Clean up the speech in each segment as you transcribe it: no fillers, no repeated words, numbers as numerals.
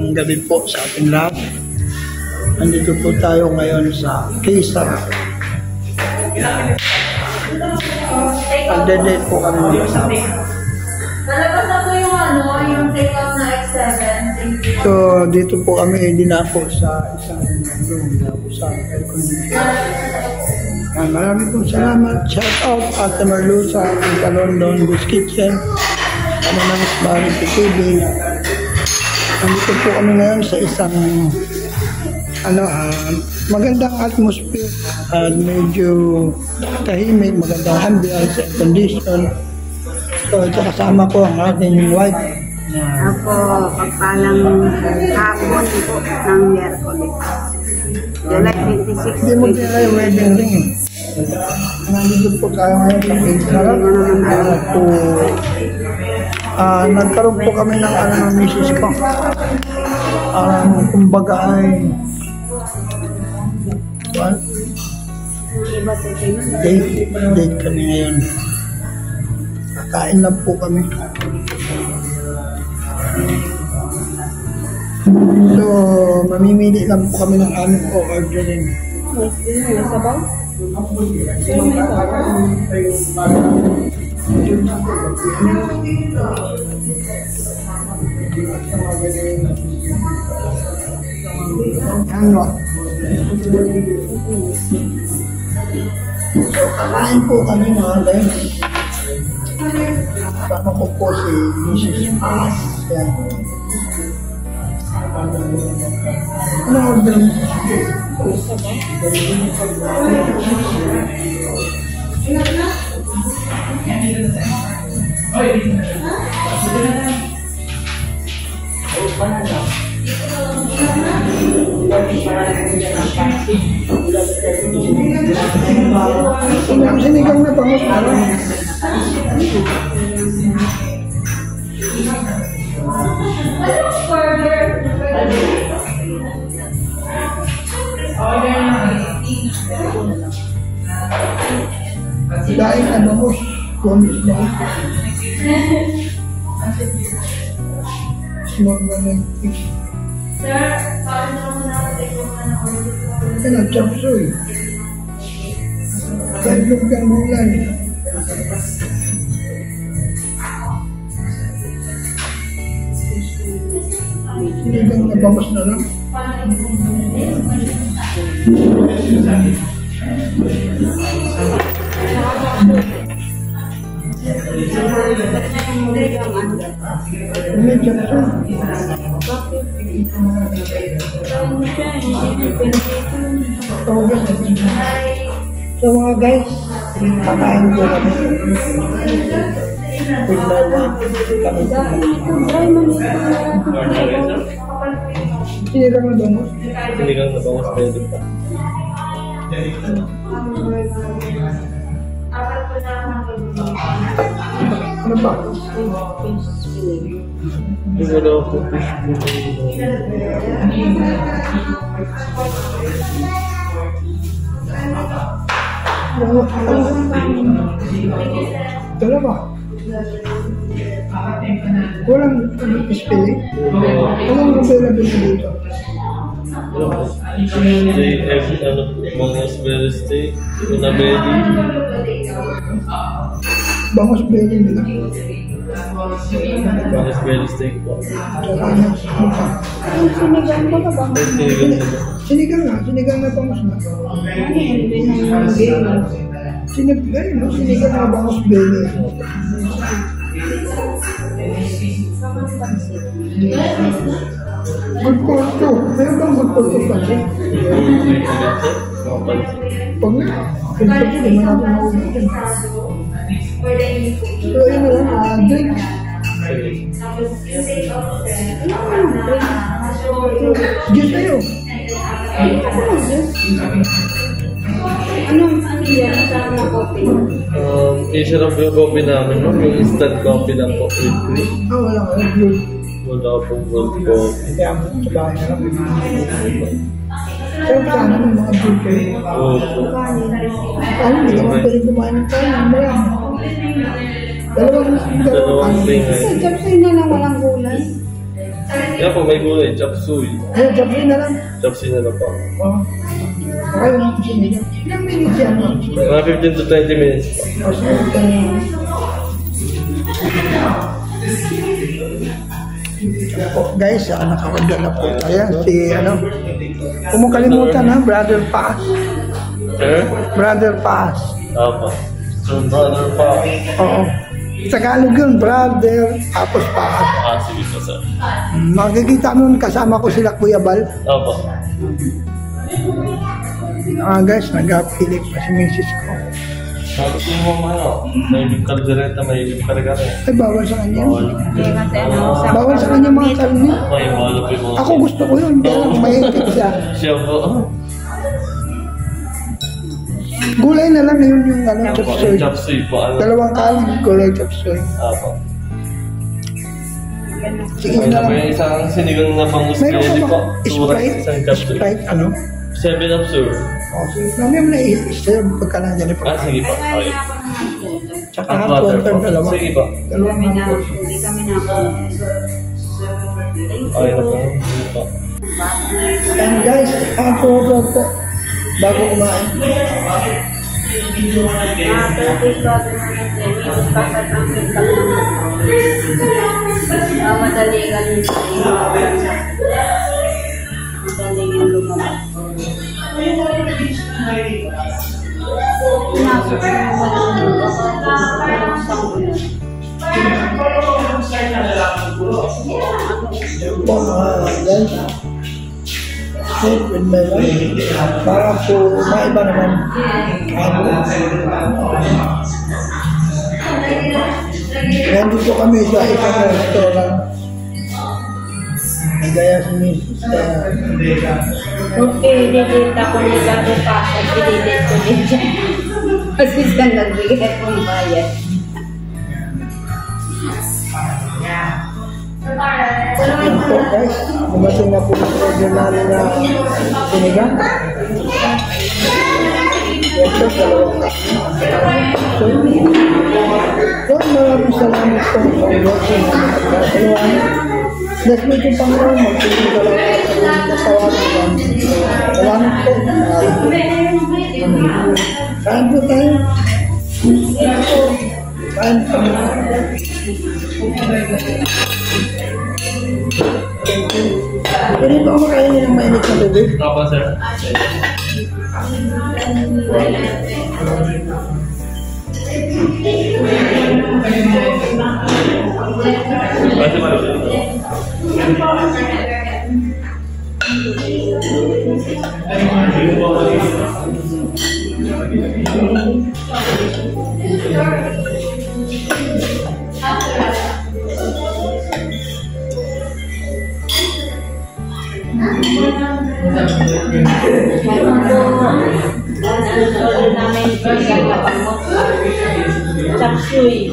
Magandang gabi po sa ating lahat. Nandito po tayo ngayon sa Quezon. Pagdedate po kami ng kasama. Talabas na po yung take-out na X7. So, dito po kami dinako sa isang room sa air conditioner. Maraming pong salamat. Shout out Ate Marlusa, Ate London, This Kitchen, ano ng Barry TV. Nandito po kami ngayon sa isang magandang atmosphere at medyo tahimik, magandang ambiance and condition. So, ito kasama ko ang ating wife. Ako, pagpalang hapon po ng Miyerkules. July 26. Hindi mo nila yung wedding ring. Nandito po tayo ngayon sa Quezon. Nagkaroon po kami ng ng misis ko. Kumbaga ay date kami ngayon. Kakain lang po kami. So, mamimili lang po kami ng aming ordering. Ano? So, kakain po kami mga guys. Sama ko po si Mrs. Paz. Yan. Ano order mo? Sinigang na bangus na rin. Dahil na bangus. Bangus na rin. Small na rin. Sir, paano na muna ako take-out na order ko? Yan ang chop suey. Kailog ng mulan. Sinigang na bangus na lang. May chop suey. So mga guys, kakain po kami. Sinigang na bangus. Sinigang na bangus pwede pa. Ano ba? Hindi wala ako fish Dalawa. Walang spelling. Walang available dito. Bangus belly steak, tuna belly. Bangus belly nila. Bangus belly steak po. Sinigang na bangus na. Sinigang na bangus belly. Good porto. Meron bang good porto pa siya? Pag nga, pinapagin, hindi man natin naulitin. So, yun na lang, drink. Juice kayo. Ano yan? Saan na coffee? I-share yung coffee namin, no? Yung instant coffee lang po. Wala ka. Good. Wala pong gold coffee. Kaya mo sa bahay na lang. Pero sana ng mga good kayo. Opo. Hindi ka pwede kumain ng kain. Marami. Dalawang Dalawang ring. Sa Japsay na lang walang gulay. Kaya po may gulay, chop suey. Ayun, Jeffrey na lang. Chop suey na lang po. Oo. Ayaw natin sinigang. Ilang minutes yan? Mga 15 to 20 minutes po. O, sige, guys, nakawagda na po. Ayan, si kung mo kalimutan ha, Brother Paz. Sir? Brother Paz. Opo. So, brother pa. Oo. Tagalog yun, Brother, tapos Paz. Sige po, sir. Makikita nun, kasama ko sila Kuya Bal. Opo. Guys, nag-apilip pa si Mrs. ko. Tapos yung may kaldereta, may karagara. Ay, bawal sa kanya. Hindi kasi sa Bawal sa kanya mga karne. May malo po yung mga... Ako gusto ko yun, kaya lang mahigpit siya. Siya po. Gulay na lang yun yung chop suey. Chop suey po. Dalawang kanin, gulay chop suey. Opo. Sige na lang. May isang sinigang na Meron panguspili ko po. ba? Turas, isang chop suey. Sprite, 7 up, sir. O, sige. Mamaya mo na i-serve pagka nandiyan po. Sige po. Okay. Tsaka Hot hot water water, po. dalawa. Sige po. Dalawang hot water. Hindi kami na po. Okay na po. Sige po. And guys, hot water po. Bago kumain. Madali ka rin sa iyo. Madali yung lumabas. Pinasok Po, guys. Food with my wife. Para po maiba naman. Nandito kami sa isang restaurant. Gaya si Mrs. okay, didit ako ni Gado pa at didit ko din siya. Kasi siya nagbigay kong bayad. Yan po guys. Dumating na po yung order namin na sinigang. Ito, dalawang so, maraming salamat po sa blessing na nagkakaluan. Bless me po Panginoon, magpili ka lang at nasawanan kami. Salamat po. Kain po tayo. Kain po. Pwede ba ako kainin ng mainit na tubig? Opo, sir. Pwede ba? Namin sinigang na pamot. Chop suey.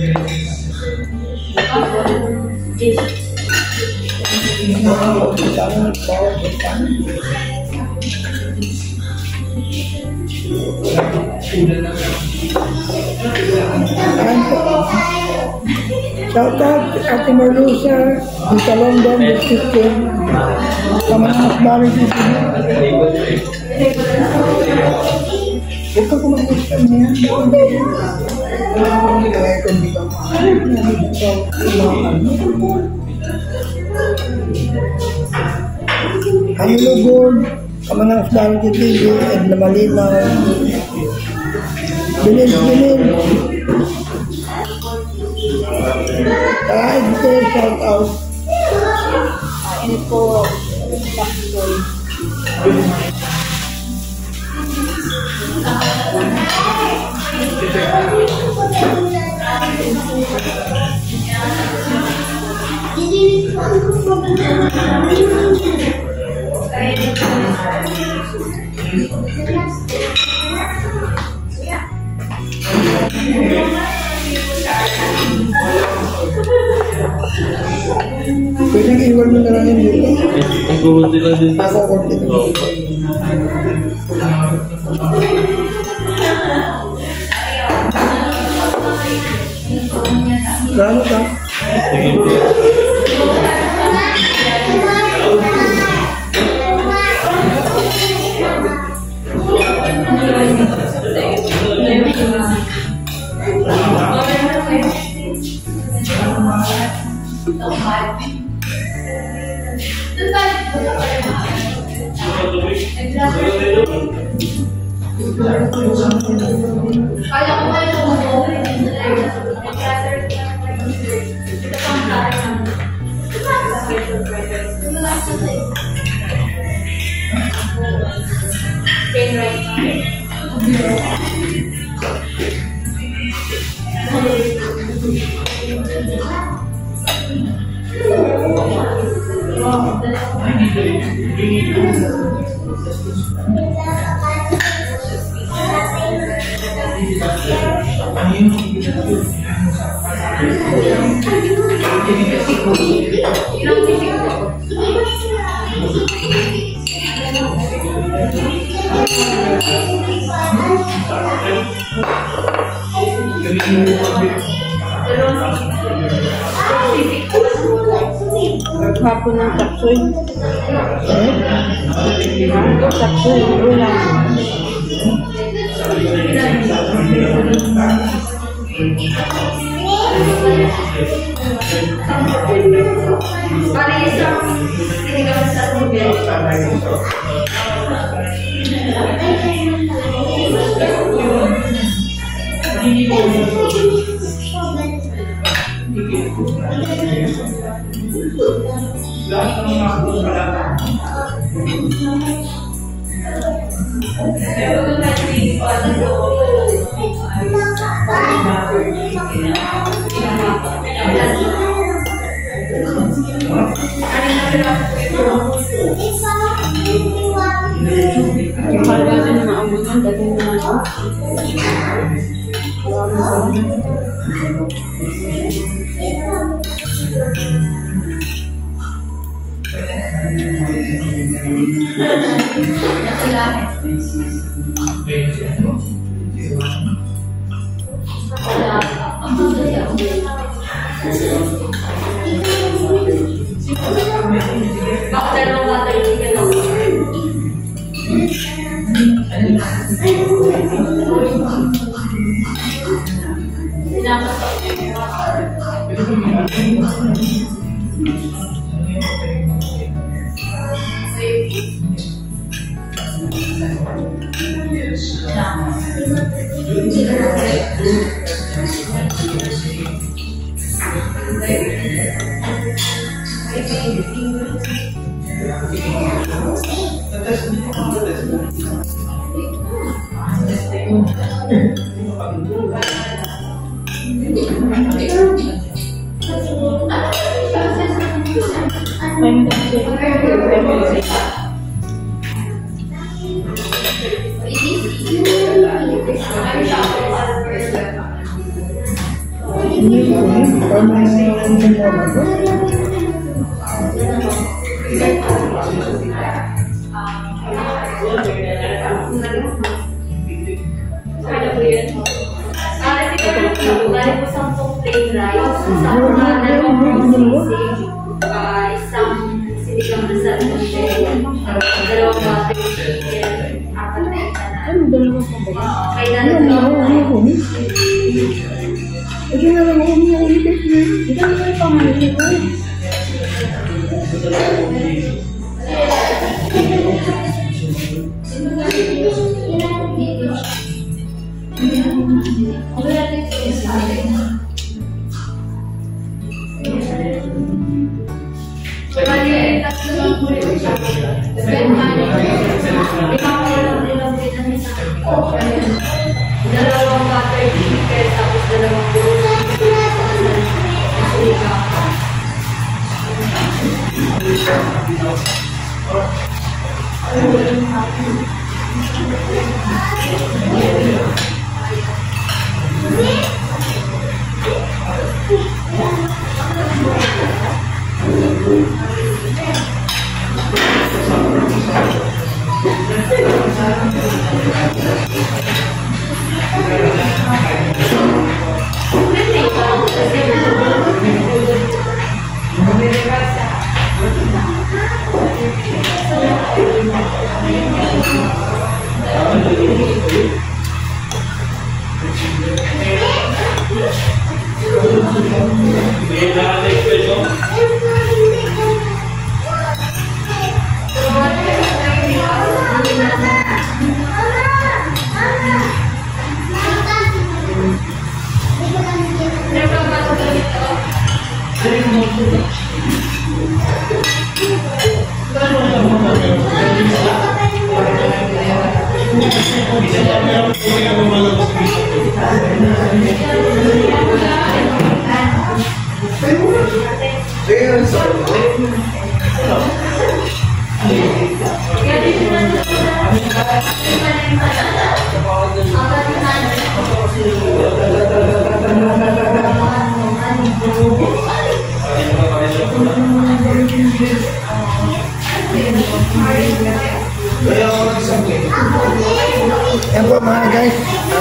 Shout out to Ate Marlusa, Tita London, District King, Kamanang Akbari Titi. Huwag ka kumakas ka niya. Kaya kung di ka Hamilo Gold, Kamanang Akbari Titi, Edna Malinaw, Bilin. Ito, shout out. Ini po chop suey. Pwede iwan mo na lang yun dito. Ang kumunti lang din. Ako konti. Opo. Salamat ha. Sige po. Hapon ng taksoy. Taksoy, ulam. Yan po mga guys,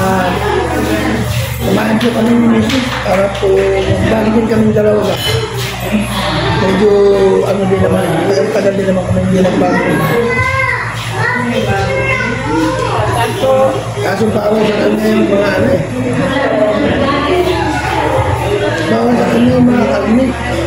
kumain po kami ni Mrs. para po balikin kami dalawa. Medyo ano din naman, yung tagal din naman kami hindi nagbago. Kaso bawal sa kanya yung mga ano eh. Bawal sa kanya yung mga karni.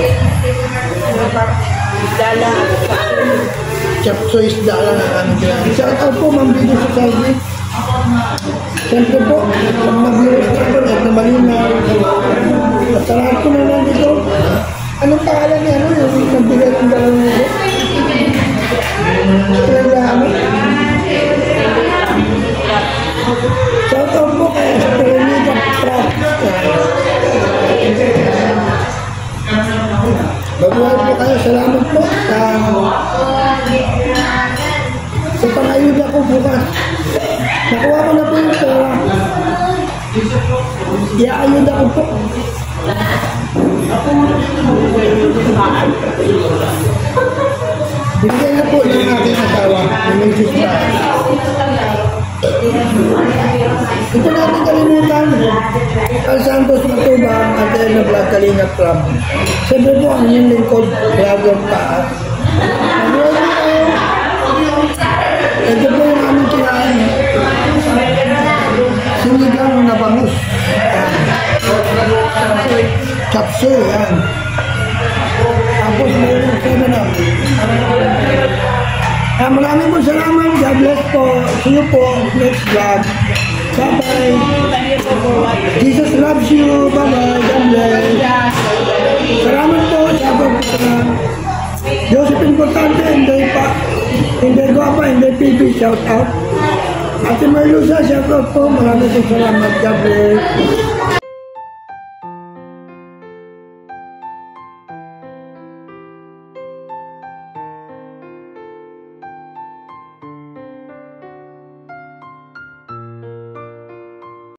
Chapso isda lang ang ano dyan. Shout out po, Ma'am Bido sa Saudi. Siyempre po, pag nag-viewers ka po, at namalinaw. At sa lahat ko naman dito, anong pangalan niya? Ano yung nagbigay ng dalawang nito? Talaga ano? Shout out po kay Esperanita Pratt. Babuhay po kayo, salamat po sa pangayuda ko bukas. Nakuha ko na po yung pera. Iaayuda ko po. Binigay na po ng aking asawa, ng Mrs. Pratt. Ito natin kalimutan, Al Santos Matubang at na Vlog Kalingap Club. Siyempre po ang inyong lingkod, Vlogger Taas. Ito po yung aming kinain. Sinigang na bangus. Chapso, yan. Tapos mayroon 7-up. Maraming po salamat. God bless po. See you po next vlog. Bye-bye. Jesus loves you. Bye-bye. God bless. Salamat po. Salamat po sa Joseph Importante. Hindi pa. Hindi Guapa. Hindi Pipi. Shout out. Ate Marlusa. Shout out po. Maraming po salamat. God bless.